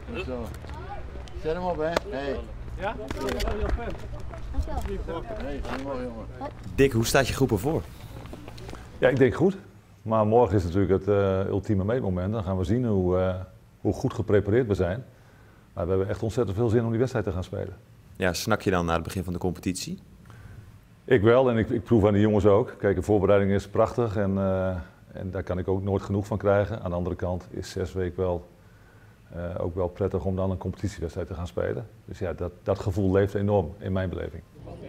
Zo. Zet hem op, hè. Hey. Ja? Hey, mooi jongen. Dick, hoe staat je groep ervoor? Ja, ik denk goed. Maar morgen is natuurlijk het ultieme meetmoment. Dan gaan we zien hoe goed geprepareerd we zijn. Maar we hebben echt ontzettend veel zin om die wedstrijd te gaan spelen. Ja, snak je dan naar het begin van de competitie? Ik wel en ik proef aan de jongens ook. Kijk, de voorbereiding is prachtig en daar kan ik ook nooit genoeg van krijgen. Aan de andere kant is 6 weken ook wel prettig om dan een competitiewedstrijd te gaan spelen. Dus ja, dat gevoel leeft enorm in mijn beleving.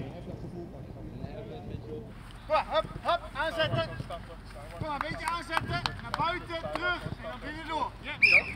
Hup, hup, aanzetten. Kom maar, een beetje aanzetten. Naar buiten, terug en dan binnen door. Ja.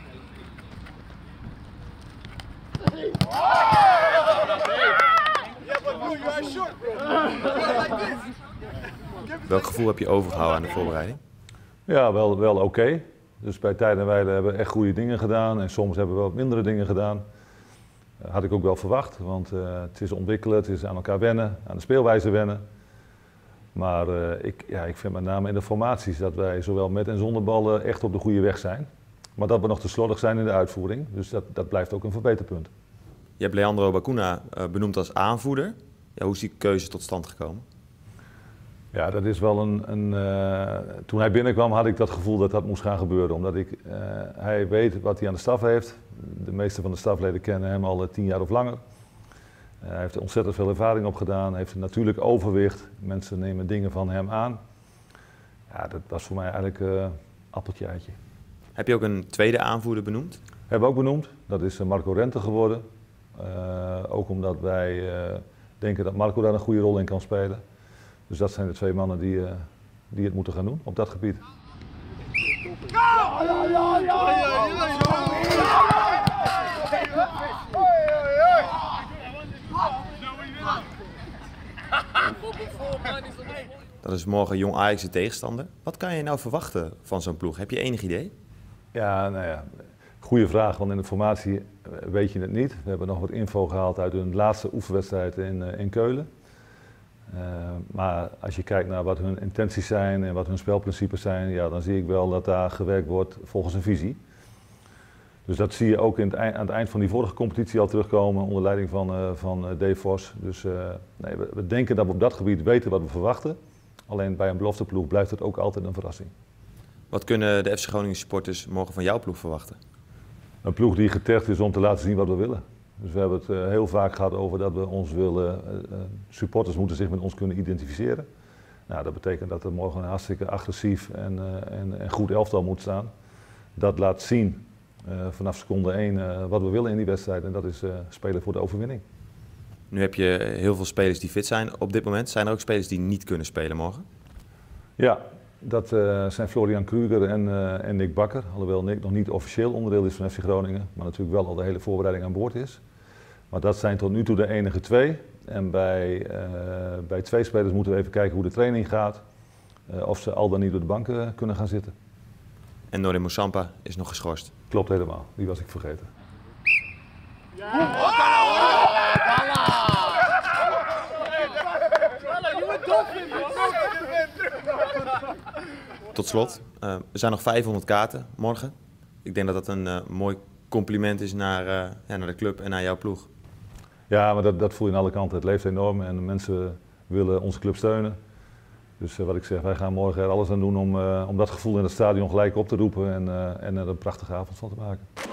Welk gevoel heb je overgehouden aan de voorbereiding? Ja, wel oké. Dus bij Tijden en Weile hebben we echt goede dingen gedaan en soms hebben we wat mindere dingen gedaan. Had ik ook wel verwacht, want het is ontwikkelen, het is aan elkaar wennen, aan de speelwijze wennen. Maar ik vind met name in de formaties dat wij zowel met en zonder ballen echt op de goede weg zijn. Maar dat we nog te slordig zijn in de uitvoering, dus dat blijft ook een verbeterpunt. Je hebt Leandro Bacuna benoemd als aanvoerder. Ja, hoe is die keuze tot stand gekomen? Ja, dat is wel toen hij binnenkwam had ik dat gevoel dat dat moest gaan gebeuren. Omdat hij weet wat hij aan de staf heeft. De meeste van de stafleden kennen hem al 10 jaar of langer. Hij heeft er ontzettend veel ervaring op gedaan. Hij heeft een natuurlijk overwicht. Mensen nemen dingen van hem aan. Ja, dat was voor mij eigenlijk appeltje eitje. Heb je ook een tweede aanvoerder benoemd? Hebben we ook benoemd. Dat is Marco Rente geworden. Ook omdat wij denken dat Marco daar een goede rol in kan spelen. Dus dat zijn de 2 mannen die het moeten gaan doen op dat gebied. Dat is morgen Jong Ajax de tegenstander. Wat kan je nou verwachten van zo'n ploeg? Heb je enig idee? Ja, nou ja, goede vraag, want in de formatie weet je het niet. We hebben nog wat info gehaald uit hun laatste oefenwedstrijd in Keulen. Maar als je kijkt naar wat hun intenties zijn en wat hun spelprincipes zijn, ja, dan zie ik wel dat daar gewerkt wordt volgens een visie. Dus dat zie je ook aan het eind van die vorige competitie al terugkomen onder leiding van Dave Vos. Dus nee, we denken dat we op dat gebied weten wat we verwachten. Alleen bij een belofteploeg blijft het ook altijd een verrassing. Wat kunnen de FC Groningen supporters morgen van jouw ploeg verwachten? Een ploeg die getergd is om te laten zien wat we willen. Dus we hebben het heel vaak gehad over dat we ons willen, supporters moeten zich met ons kunnen identificeren. Nou, dat betekent dat er morgen een hartstikke agressief en goed elftal moet staan. Dat laat zien vanaf seconde 1 wat we willen in die wedstrijd en dat is spelen voor de overwinning. Nu heb je heel veel spelers die fit zijn op dit moment. Zijn er ook spelers die niet kunnen spelen morgen? Ja, dat zijn Florian Kruger en Nick Bakker. Alhoewel Nick nog niet officieel onderdeel is van FC Groningen, maar natuurlijk wel al de hele voorbereiding aan boord is. Maar dat zijn tot nu toe de enige 2. En bij 2 spelers moeten we even kijken hoe de training gaat. Of ze al dan niet door de bank kunnen gaan zitten. En Norrie Moussampa is nog geschorst. Klopt helemaal, die was ik vergeten. Tot slot, er zijn nog 500 kaarten morgen. Ik denk dat dat een mooi compliment is naar de club en naar jouw ploeg. Ja, maar dat voel je aan alle kanten. Het leeft enorm en de mensen willen onze club steunen. Dus wat ik zeg, wij gaan morgen er alles aan doen om dat gevoel in het stadion gelijk op te roepen en er een prachtige avond van te maken.